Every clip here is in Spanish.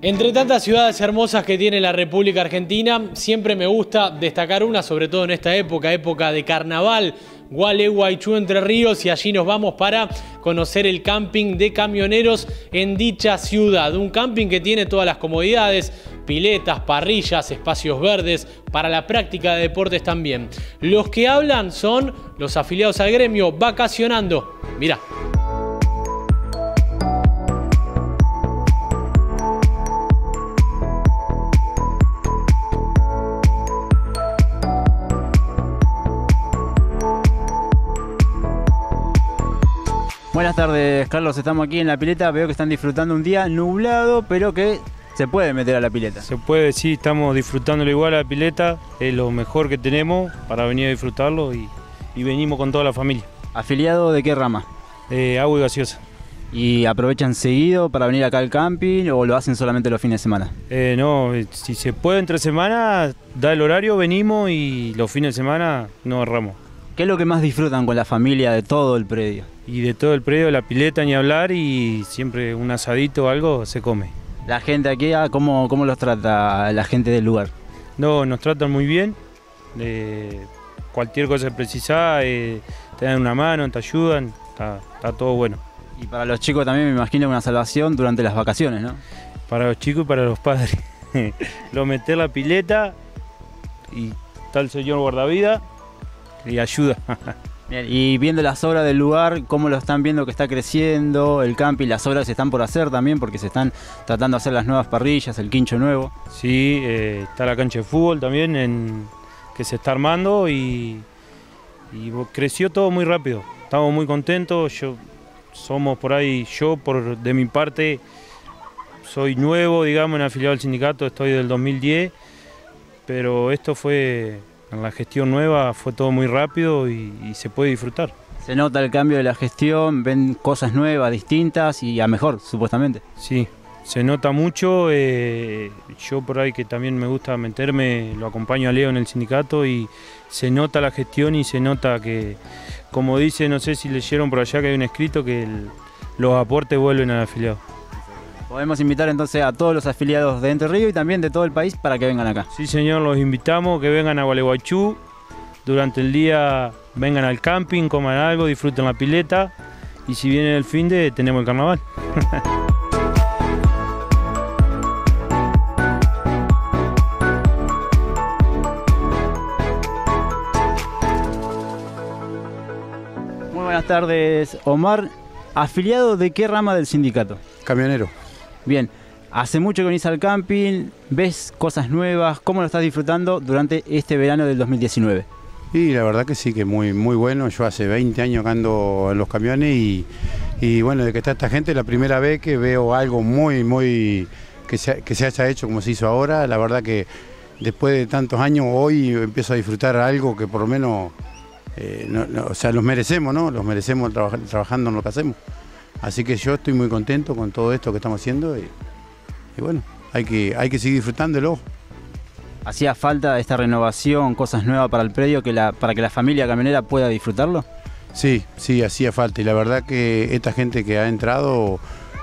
Entre tantas ciudades hermosas que tiene la República Argentina, siempre me gusta destacar una, sobre todo en esta época de carnaval, Gualeguaychú, Entre Ríos, y allí nos vamos para conocer el camping de camioneros en dicha ciudad. Un camping que tiene todas las comodidades, piletas, parrillas, espacios verdes, para la práctica de deportes también. Los que hablan son los afiliados al gremio vacacionando. Mirá. Buenas tardes, Carlos. Estamos aquí en la pileta. Veo que están disfrutando un día nublado, pero que se puede meter a la pileta. Se puede, sí. Estamos disfrutándolo igual a la pileta. Es lo mejor que tenemos para venir a disfrutarlo y venimos con toda la familia. ¿Afiliado de qué rama? Agua y gaseosa. ¿Y aprovechan seguido para venir acá al camping o lo hacen solamente los fines de semana? No, si se puede entre semana, da el horario, venimos y los fines de semana no erramos. ¿Qué es lo que más disfrutan con la familia de todo el predio? Y de todo el predio, la pileta ni hablar, y siempre un asadito o algo se come. ¿La gente aquí, cómo los trata la gente del lugar? No, nos tratan muy bien. Cualquier cosa que precisás, te dan una mano, te ayudan, está todo bueno. Y para los chicos también me imagino una salvación durante las vacaciones, ¿no? Para los chicos y para los padres. Lo meter la pileta y está el señor guardavidas y ayuda. Bien, y viendo las obras del lugar, ¿cómo lo están viendo que está creciendo el camping? Las obras se están por hacer también porque se están tratando de hacer las nuevas parrillas, el quincho nuevo. Sí, está la cancha de fútbol también que se está armando y creció todo muy rápido. Estamos muy contentos. De mi parte, soy nuevo, digamos, en afiliado al sindicato, estoy del 2010, pero esto fue... En la gestión nueva fue todo muy rápido y se puede disfrutar. Se nota el cambio de la gestión, ven cosas nuevas, distintas y a mejor, supuestamente. Sí, se nota mucho. Yo por ahí que también me gusta meterme, lo acompaño a Leo en el sindicato y se nota la gestión y se nota que, como dice, no sé si leyeron por allá que hay un escrito, que los aportes vuelven al afiliado. Podemos invitar entonces a todos los afiliados de Entre Ríos y también de todo el país para que vengan acá. Sí, señor, los invitamos que vengan a Gualeguaychú. Durante el día vengan al camping, coman algo, disfruten la pileta y si viene el fin de tenemos el carnaval. Muy buenas tardes, Omar. ¿Afiliado de qué rama del sindicato? Camionero. Bien, hace mucho que venís al camping, ves cosas nuevas, ¿cómo lo estás disfrutando durante este verano del 2019? Y la verdad que sí, que muy bueno. Yo hace 20 años que ando en los camiones y bueno, de que está esta gente, la primera vez que veo algo muy que se haya hecho como se hizo ahora. La verdad que después de tantos años, hoy empiezo a disfrutar algo que por lo menos, o sea, los merecemos, ¿no? Los merecemos trabajando en lo que hacemos. Así que yo estoy muy contento con todo esto que estamos haciendo y bueno, hay que seguir disfrutándolo. ¿Hacía falta esta renovación, cosas nuevas para el predio para que la familia camionera pueda disfrutarlo? Sí, hacía falta y la verdad que esta gente que ha entrado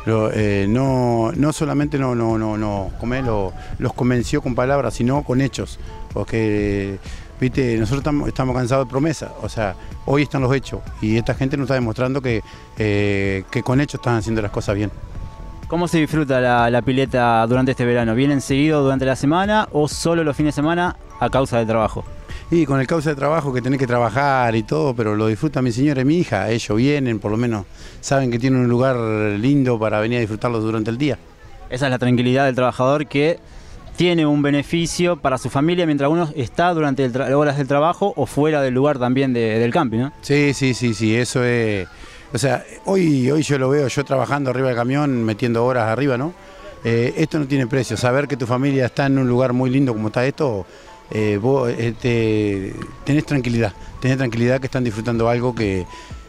no solamente los convenció con palabras, sino con hechos. Porque, viste, nosotros estamos cansados de promesas, o sea, hoy están los hechos y esta gente nos está demostrando que con hechos están haciendo las cosas bien. ¿Cómo se disfruta la pileta durante este verano? ¿Vienen seguido durante la semana o solo los fines de semana a causa del trabajo? Y con el causa de trabajo que tenés que trabajar y todo, pero lo disfruta mi señora y mi hija. Ellos vienen, por lo menos saben que tienen un lugar lindo para venir a disfrutarlo durante el día. Esa es la tranquilidad del trabajador que tiene un beneficio para su familia mientras uno está durante horas del trabajo o fuera del lugar también del camping, ¿no? Sí, eso es... O sea, hoy yo lo veo, yo trabajando arriba del camión, metiendo horas arriba, ¿no? Esto no tiene precio. Saber que tu familia está en un lugar muy lindo como está esto, vos tenés tranquilidad que están disfrutando algo que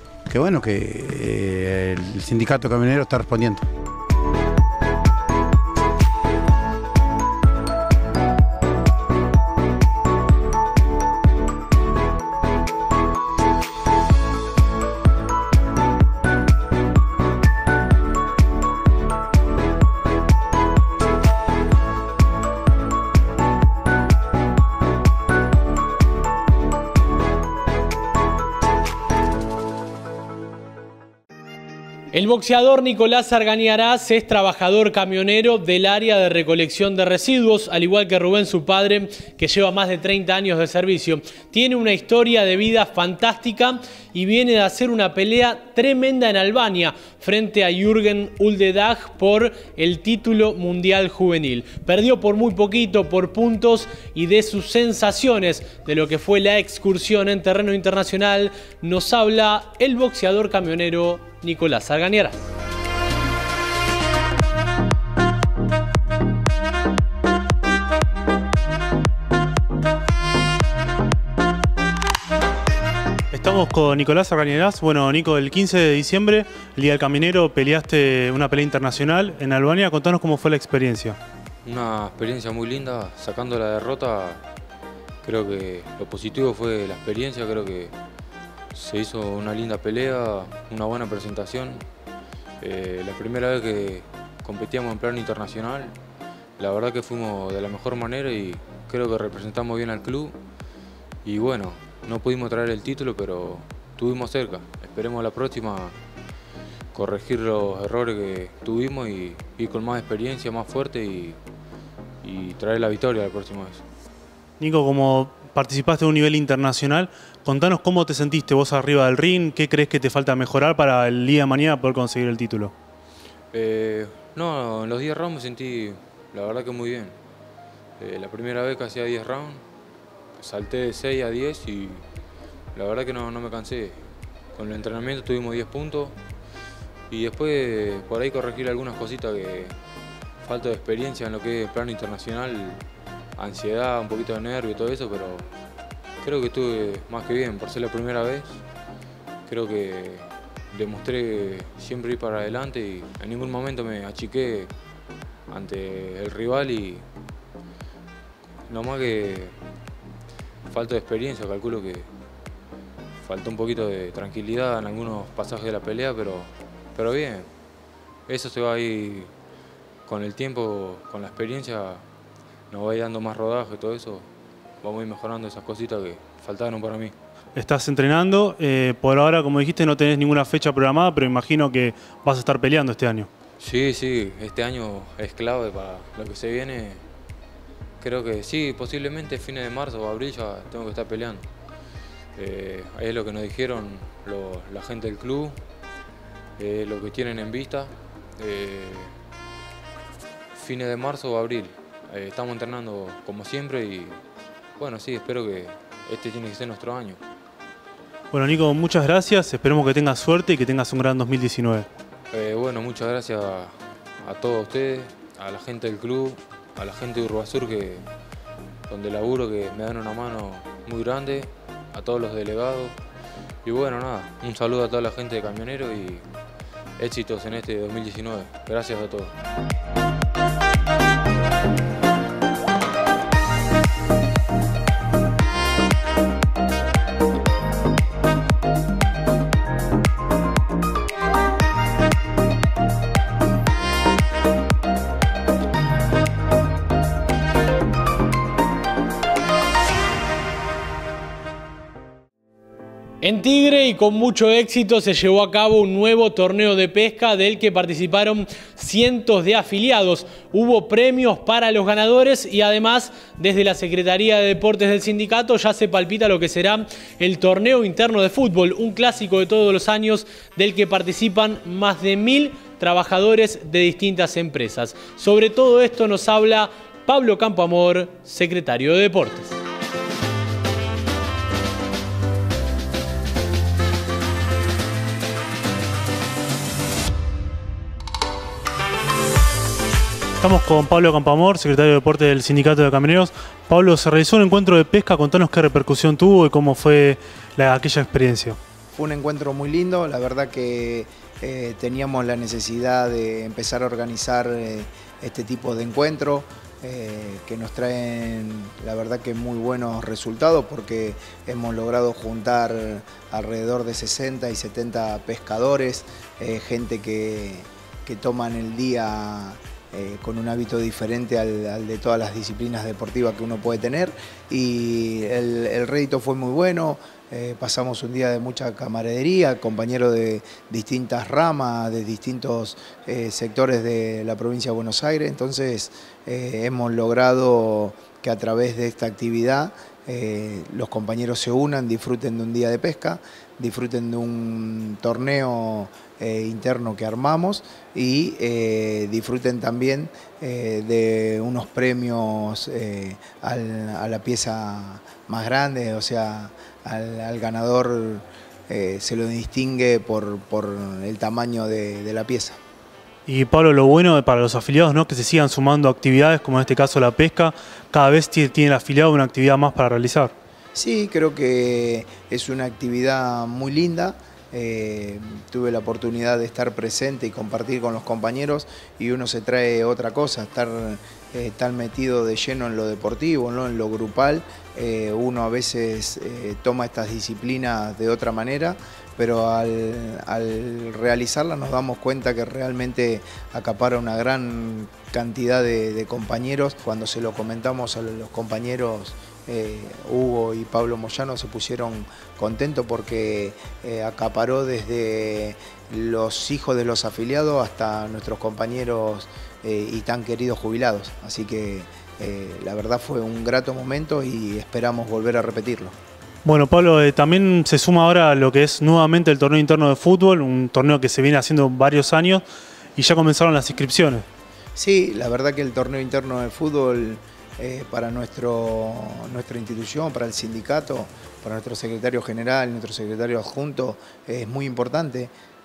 el sindicato camionero está respondiendo. El boxeador Nicolás Argañarás es trabajador camionero del área de recolección de residuos, al igual que Rubén, su padre, que lleva más de 30 años de servicio. Tiene una historia de vida fantástica y viene de hacer una pelea tremenda en Albania frente a Jürgen Uldedag por el título mundial juvenil. Perdió por muy poquito, por puntos, y de sus sensaciones de lo que fue la excursión en terreno internacional nos habla el boxeador camionero Nicolás Argañarás. Estamos con Nicolás Argañarás. Bueno, Nico, el 15 de diciembre, el Día del Caminero, peleaste una pelea internacional en Albania. Contanos cómo fue la experiencia. Una experiencia muy linda, sacando la derrota. Creo que lo positivo fue la experiencia, creo que se hizo una linda pelea, una buena presentación. La primera vez que competíamos en plano internacional, la verdad que fuimos de la mejor manera y creo que representamos bien al club. Y bueno, no pudimos traer el título, pero estuvimos cerca. Esperemos la próxima corregir los errores que tuvimos y ir con más experiencia, más fuerte y traer la victoria la próxima vez. Nico, como participaste en un nivel internacional, contanos cómo te sentiste vos arriba del ring, qué crees que te falta mejorar para el día de mañana poder conseguir el título. No, en los 10 rounds me sentí, la verdad que muy bien. La primera vez que hacía 10 rounds, salté de 6 a 10 y la verdad que no me cansé. Con el entrenamiento tuvimos 10 puntos y después por ahí corregir algunas cositas que falta de experiencia en lo que es el plano internacional, ansiedad, un poquito de nervio y todo eso, pero creo que estuve más que bien por ser la primera vez. Creo que demostré siempre ir para adelante y en ningún momento me achiqué ante el rival y nomás que falta de experiencia, calculo que faltó un poquito de tranquilidad en algunos pasajes de la pelea, pero bien, eso se va a ir con el tiempo, con la experiencia, nos va a ir dando más rodaje y todo eso, vamos a ir mejorando esas cositas que faltaron para mí. Estás entrenando, por ahora, como dijiste, no tenés ninguna fecha programada, pero imagino que vas a estar peleando este año. Sí, este año es clave para lo que se viene. Creo que sí, posiblemente fines de marzo o abril ya tengo que estar peleando. Es lo que nos dijeron la gente del club, lo que tienen en vista. Fines de marzo o abril. Estamos entrenando como siempre y bueno, sí, espero que este tiene que ser nuestro año. Bueno, Nico, muchas gracias. Esperemos que tengas suerte y que tengas un gran 2019. Bueno, muchas gracias a todos ustedes, a la gente del club, a la gente de Urbasur, donde laburo, que me dan una mano muy grande, a todos los delegados. Y bueno, nada, un saludo a toda la gente de Camionero y éxitos en este 2019. Gracias a todos. En Tigre y con mucho éxito se llevó a cabo un nuevo torneo de pesca del que participaron cientos de afiliados. Hubo premios para los ganadores y además desde la Secretaría de Deportes del sindicato ya se palpita lo que será el torneo interno de fútbol, un clásico de todos los años del que participan más de 1000 trabajadores de distintas empresas. Sobre todo esto nos habla Pablo Campoamor, secretario de Deportes. Estamos con Pablo Campoamor, secretario de Deportes del Sindicato de Camioneros. Pablo, se realizó un encuentro de pesca, contanos qué repercusión tuvo y cómo fue aquella experiencia. Fue un encuentro muy lindo, la verdad que teníamos la necesidad de empezar a organizar este tipo de encuentros que nos traen, la verdad que muy buenos resultados porque hemos logrado juntar alrededor de 60 y 70 pescadores, gente que toman el día con un hábito diferente al de todas las disciplinas deportivas que uno puede tener, y el rédito fue muy bueno. Pasamos un día de mucha camaradería, compañeros de distintas ramas, de distintos sectores de la provincia de Buenos Aires. Entonces hemos logrado que a través de esta actividad los compañeros se unan, disfruten de un día de pesca, disfruten de un torneo interno que armamos y disfruten también de unos premios a la pieza más grande, o sea, al ganador se lo distingue por el tamaño de la pieza. Y Pablo, lo bueno para los afiliados, ¿no?, que se sigan sumando actividades, como en este caso la pesca, cada vez tiene el afiliado una actividad más para realizar. Sí, creo que es una actividad muy linda. Tuve la oportunidad de estar presente y compartir con los compañeros, y uno se trae otra cosa, estar tan metido de lleno en lo deportivo, ¿no?, en lo grupal. Uno a veces toma estas disciplinas de otra manera, pero al realizarlas nos damos cuenta que realmente acapara una gran cantidad de compañeros. Cuando se lo comentamos a los compañeros, Hugo y Pablo Moyano se pusieron contentos porque acaparó desde los hijos de los afiliados hasta nuestros compañeros y tan queridos jubilados. Así que la verdad fue un grato momento y esperamos volver a repetirlo. Bueno, Pablo, también se suma ahora lo que es nuevamente el torneo interno de fútbol, un torneo que se viene haciendo varios años y ya comenzaron las inscripciones. Sí, la verdad que el torneo interno de fútbol para nuestra institución, para el sindicato, para nuestro secretario general, nuestro secretario adjunto, es muy importante.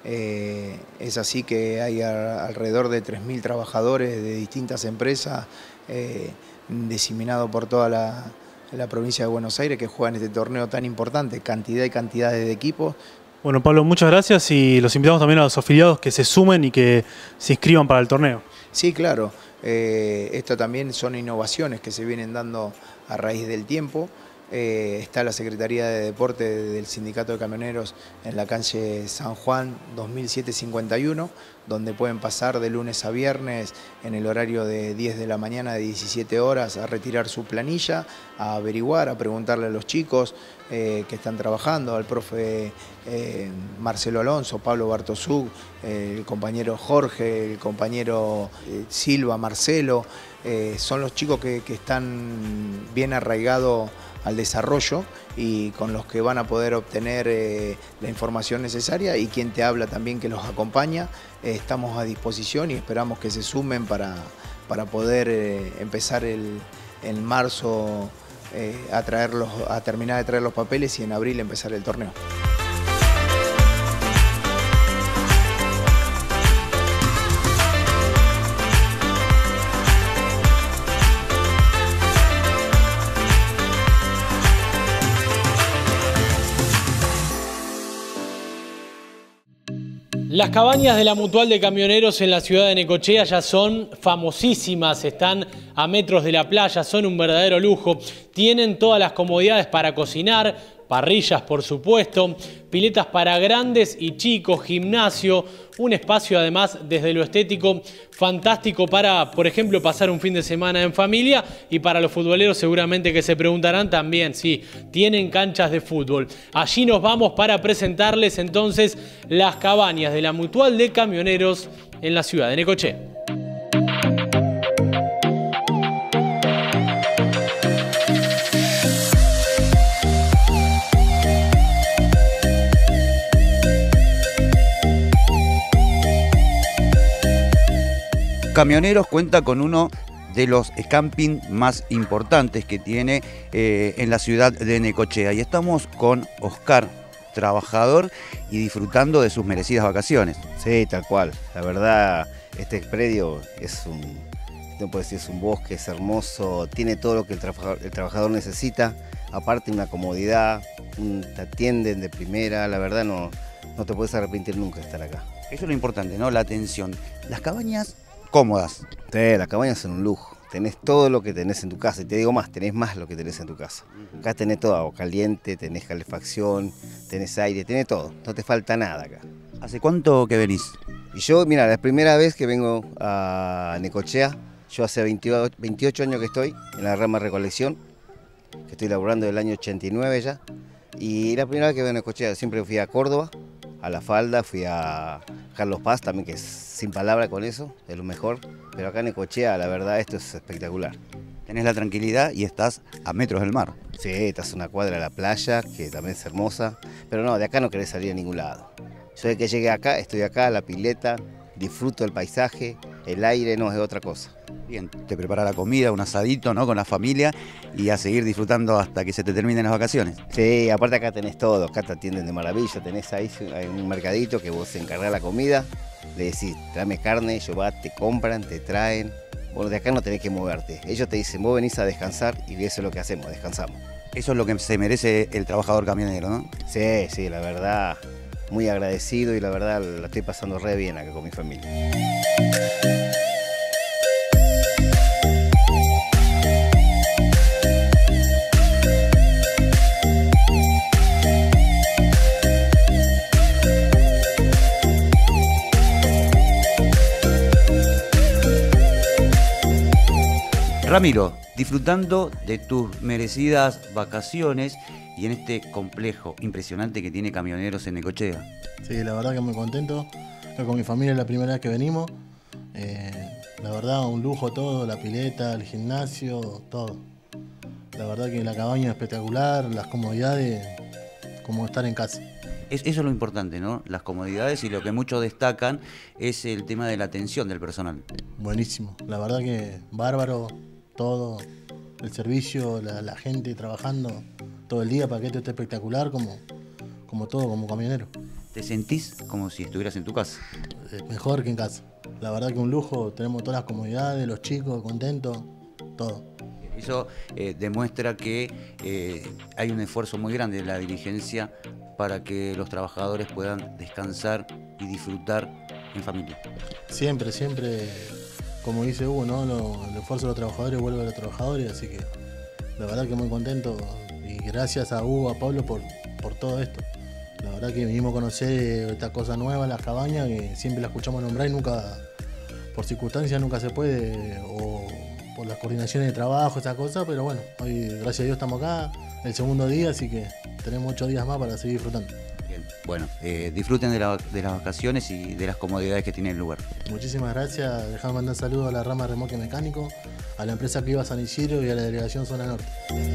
Es así que hay alrededor de 3.000 trabajadores de distintas empresas diseminados por toda la provincia de Buenos Aires que juegan este torneo tan importante, cantidad y cantidades de equipos. Bueno, Pablo, muchas gracias y los invitamos también a los afiliados que se sumen y que se inscriban para el torneo. Sí, claro. Esto también son innovaciones que se vienen dando a raíz del tiempo. Está la Secretaría de Deporte del Sindicato de Camioneros en la calle San Juan 2751, donde pueden pasar de lunes a viernes en el horario de 10 de la mañana, de 17 horas, a retirar su planilla, a averiguar, a preguntarle a los chicos que están trabajando, al profe Marcelo Alonso, Pablo Bartosuk, el compañero Jorge, el compañero Silva, Marcelo. Son los chicos que están bien arraigados al desarrollo y con los que van a poder obtener la información necesaria, y quien te habla también que los acompaña. Estamos a disposición y esperamos que se sumen para poder empezar en marzo a terminar de traer los papeles y en abril empezar el torneo. Las cabañas de la Mutual de Camioneros en la ciudad de Necochea ya son famosísimas, están a metros de la playa, son un verdadero lujo. Tienen todas las comodidades para cocinar, parrillas por supuesto, piletas para grandes y chicos, gimnasio, un espacio además desde lo estético fantástico para, por ejemplo, pasar un fin de semana en familia, y para los futboleros seguramente que se preguntarán también, sí, tienen canchas de fútbol. Allí nos vamos para presentarles entonces las cabañas de la Mutual de Camioneros en la ciudad de Necochea. Camioneros cuenta con uno de los camping más importantes que tiene en la ciudad de Necochea, y estamos con Oscar, trabajador y disfrutando de sus merecidas vacaciones. Sí, tal cual. La verdad, este predio es no puedo decir, es un bosque, es hermoso, tiene todo lo que el trabajador necesita, aparte una comodidad, te atienden de primera, la verdad no te puedes arrepentir nunca de estar acá. Eso es lo importante, ¿no? La atención. Las cabañas cómodas. Sí, las cabañas son un lujo. Tenés todo lo que tenés en tu casa. Y te digo más, tenés más lo que tenés en tu casa. Acá tenés todo, agua caliente, tenés calefacción, tenés aire, tenés todo. No te falta nada acá. ¿Hace cuánto que venís? Y yo, mira, la primera vez que vengo a Necochea, yo hace 28 años que estoy en la rama recolección, que estoy laburando del año 89 ya. Y la primera vez que vengo a Necochea, siempre fui a Córdoba, a La Falda, fui a Carlos Paz también, que es sin palabra con eso, es lo mejor. Pero acá en Necochea, la verdad, esto es espectacular. Tenés la tranquilidad y estás a metros del mar. Sí, estás a una cuadra de la playa, que también es hermosa. Pero no, de acá no querés salir a ningún lado. Yo desde que llegué acá, estoy acá, la pileta, disfruto el paisaje, el aire no es otra cosa. Bien, te prepara la comida, un asadito, ¿no?, con la familia y a seguir disfrutando hasta que se te terminen las vacaciones. Sí, aparte acá tenés todo, acá te atienden de maravilla, tenés ahí un mercadito que vos encargás la comida, le decís, tráeme carne, ellos van, te compran, te traen. Bueno, de acá no tenés que moverte. Ellos te dicen, vos venís a descansar y eso es lo que hacemos, descansamos. Eso es lo que se merece el trabajador camionero, ¿no? Sí, sí, la verdad, muy agradecido y la verdad la estoy pasando re bien acá con mi familia. Ramiro, disfrutando de tus merecidas vacaciones y en este complejo impresionante que tiene Camioneros en Necochea. Sí, la verdad que muy contento. Con mi familia es la primera vez que venimos. La verdad, un lujo todo, la pileta, el gimnasio, todo. La verdad que la cabaña es espectacular, las comodidades, como estar en casa. Eso es lo importante, ¿no? Las comodidades, y lo que muchos destacan es el tema de la atención del personal. Buenísimo, la verdad que bárbaro, todo, el servicio, la gente trabajando todo el día para que esto esté espectacular, como todo, como camionero. ¿Te sentís como si estuvieras en tu casa? Mejor que en casa. La verdad que un lujo, tenemos todas las comodidades, los chicos contentos, todo. Eso demuestra que hay un esfuerzo muy grande de la dirigencia para que los trabajadores puedan descansar y disfrutar en familia. Siempre, siempre, como dice Hugo, ¿no? El esfuerzo de los trabajadores vuelve a los trabajadores, así que la verdad que muy contento y gracias a Hugo, a Pablo por todo esto. La verdad que vinimos a conocer esta cosa nueva, las cabañas, que siempre la escuchamos nombrar y nunca, por circunstancias, nunca se puede, o por las coordinaciones de trabajo, esa cosa, pero bueno, hoy gracias a Dios estamos acá, el segundo día, así que tenemos 8 días más para seguir disfrutando. Bien, bueno, disfruten de las vacaciones y de las comodidades que tiene el lugar. Muchísimas gracias, dejame mandar saludos a la rama de remolque mecánico, a la empresa Cliva San Isidro y a la delegación Zona Norte.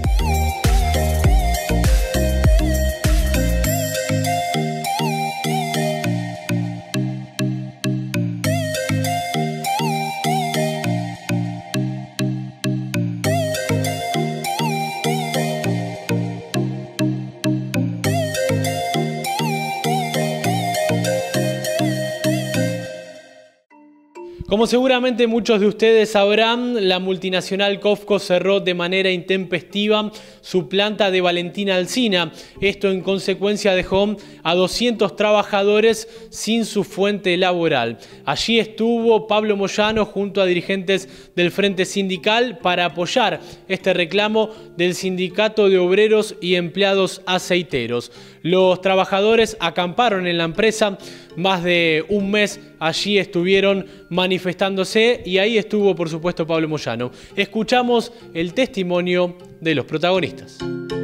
Como seguramente muchos de ustedes sabrán, la multinacional COFCO cerró de manera intempestiva su planta de Valentina Alsina. Esto en consecuencia dejó a 200 trabajadores sin su fuente laboral. Allí estuvo Pablo Moyano junto a dirigentes del Frente Sindical para apoyar este reclamo del Sindicato de Obreros y Empleados Aceiteros. Los trabajadores acamparon en la empresa más de un mes, allí estuvieron manifestándose y ahí estuvo, por supuesto, Pablo Moyano. Escuchamos el testimonio de los protagonistas.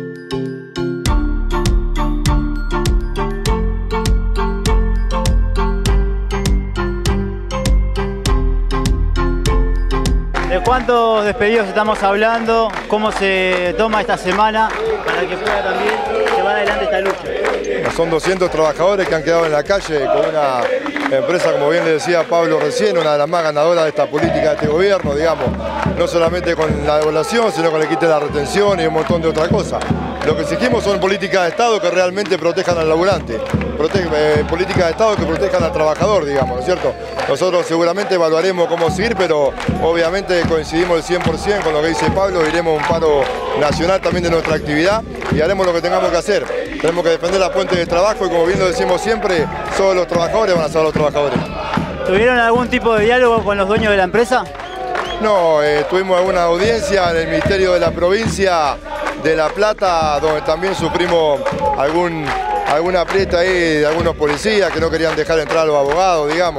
¿De cuántos despedidos estamos hablando? ¿Cómo se toma esta semana para que pueda también llevar adelante esta lucha? Son 200 trabajadores que han quedado en la calle con una empresa, como bien le decía Pablo recién, una de las más ganadoras de esta política de este gobierno, digamos, no solamente con la devaluación, sino con el quite de la retención y un montón de otras cosas. Lo que exigimos son políticas de Estado que realmente protejan al laburante, políticas de Estado que protejan al trabajador, digamos, ¿no es cierto? Nosotros seguramente evaluaremos cómo seguir, pero obviamente coincidimos el 100% con lo que dice Pablo, iremos a un paro nacional también de nuestra actividad y haremos lo que tengamos que hacer. Tenemos que defender la fuente de trabajo y, como bien lo decimos siempre, solo los trabajadores van a ser los trabajadores. ¿Tuvieron algún tipo de diálogo con los dueños de la empresa? No, tuvimos alguna audiencia en el Ministerio de la Provincia de La Plata, donde también sufrimos alguna aprieta ahí de algunos policías que no querían dejar entrar a los abogados, digamos.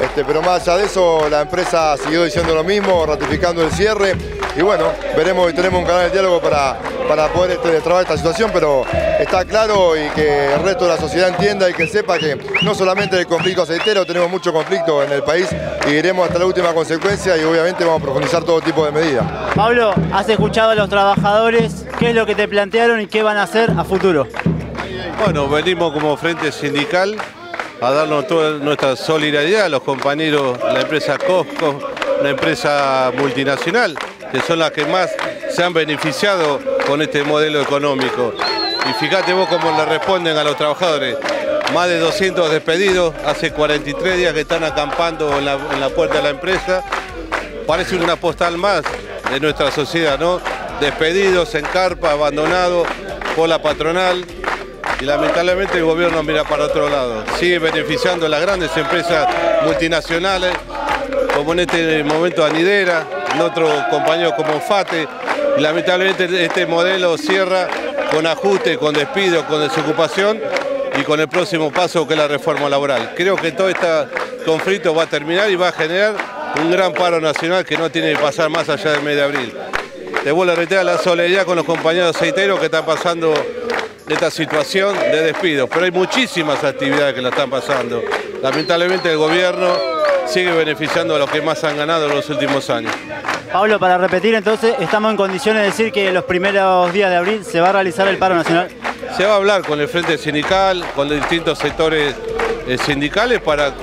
Pero más allá de eso, la empresa siguió diciendo lo mismo, ratificando el cierre. Y bueno, veremos y tenemos un canal de diálogo para poder trabajar esta situación, pero está claro y que el resto de la sociedad entienda y que sepa que no solamente el conflicto aceitero, tenemos mucho conflicto en el país y iremos hasta la última consecuencia y obviamente vamos a profundizar todo tipo de medidas. Pablo, has escuchado a los trabajadores, ¿qué es lo que te plantearon y qué van a hacer a futuro? Bueno, venimos como frente sindical a darnos toda nuestra solidaridad a los compañeros de la empresa Cosco, una empresa multinacional, que son las que más se han beneficiado con este modelo económico. Y fíjate vos cómo le responden a los trabajadores. Más de 200 despedidos, hace 43 días que están acampando en la puerta de la empresa. Parece una postal más de nuestra sociedad, ¿no? Despedidos en carpa, abandonados por la patronal. Y lamentablemente el gobierno mira para otro lado. Sigue beneficiando a las grandes empresas multinacionales, como en este momento Anidera, en otros compañeros como FATE. Y lamentablemente este modelo cierra con ajuste, con despido, con desocupación y con el próximo paso que es la reforma laboral. Creo que todo este conflicto va a terminar y va a generar un gran paro nacional que no tiene que pasar más allá del mes de abril. Te vuelvo a reiterar la solidaridad con los compañeros aceiteros que están pasando esta situación de despido, pero hay muchísimas actividades que la están pasando. Lamentablemente el gobierno sigue beneficiando a los que más han ganado en los últimos años. Pablo, para repetir entonces, ¿estamos en condiciones de decir que los primeros días de abril se va a realizar el paro nacional? Se va a hablar con el Frente Sindical, con los distintos sectores sindicales para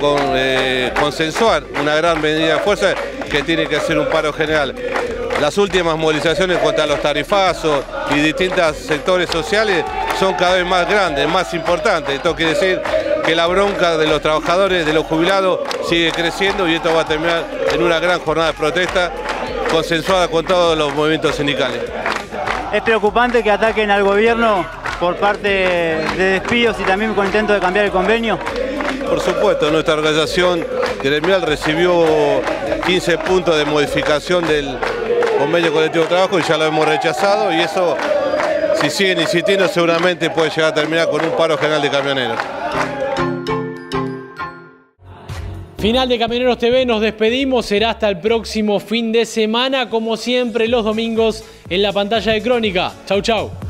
consensuar una gran medida de fuerza que tiene que ser un paro general. Las últimas movilizaciones contra los tarifazos y distintos sectores sociales son cada vez más grandes, más importantes. Esto quiere decir que la bronca de los trabajadores, de los jubilados, sigue creciendo y esto va a terminar en una gran jornada de protesta consensuada con todos los movimientos sindicales. ¿Es preocupante que ataquen al gobierno por parte de despidos y también con intento de cambiar el convenio? Por supuesto, nuestra organización gremial recibió 15 puntos de modificación del convenio colectivo de trabajo y ya lo hemos rechazado, y eso, si siguen insistiendo, seguramente puede llegar a terminar con un paro general de camioneros. Final de Camioneros TV, nos despedimos, será hasta el próximo fin de semana, como siempre los domingos en la pantalla de Crónica. Chau, chau.